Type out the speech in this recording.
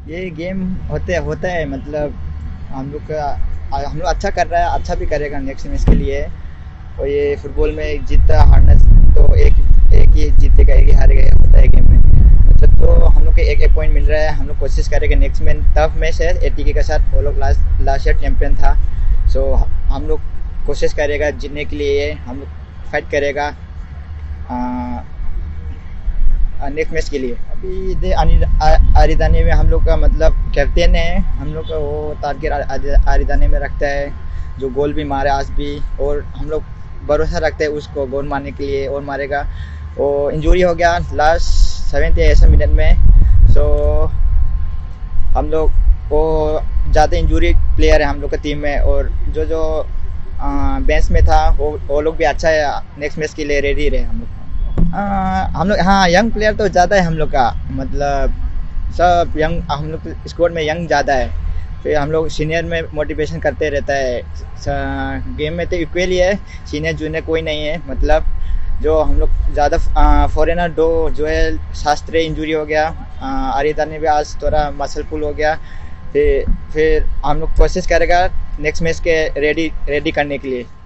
ये गेम होता है, मतलब हम लोग अच्छा कर रहा है, अच्छा भी करेगा नेक्स्ट मैच के लिए। और ये फुटबॉल में जीतता हारना तो एक ही जीतेगा, एक ही हारेगा, ये होता है गेम में। तो हम लोग को एक एक पॉइंट मिल रहा है। हम लोग कोशिश करेंगे नेक्स्ट में। टफ मैच है एटीके के साथ, वो लोग लास्ट ईयर चैंपियन था। सो हम लोग कोशिश करेगा जीतने के लिए, हम लोग फाइट करेगा नेक्स्ट मैच के लिए। अभी आरिदानी में हम लोग का मतलब कैप्टन है, हम लोग का वो तारकिर आरिदानी में रखता है, जो गोल भी मारे आज भी। और हम लोग भरोसा रखते हैं उसको गोल मारने के लिए, और मारेगा। वो इंजरी हो गया लास्ट 70 या 80 मिनट में। सो हम लोग वो ज़्यादा इंजरी प्लेयर है हम लोग का टीम में। और जो जो बेंच में था वो लोग भी अच्छा है, नेक्स्ट मैच के लिए रेडी रहे हम लोग। हम लोग, हाँ, यंग प्लेयर तो ज़्यादा है हम लोग का, मतलब सब यंग, हम लोग स्क्वाड में यंग ज़्यादा है। फिर हम लोग सीनियर में मोटिवेशन करते रहता है। गेम में तो इक्वल ही है, सीनियर जूनियर कोई नहीं है। मतलब जो हम लोग ज़्यादा फॉरेनर दो जोएल शास्त्री इंजरी हो गया, आरिदानी भी आज थोड़ा मसल पुल हो गया। फिर हम लोग कोशिश करेगा नेक्स्ट मैच के रेडी करने के लिए।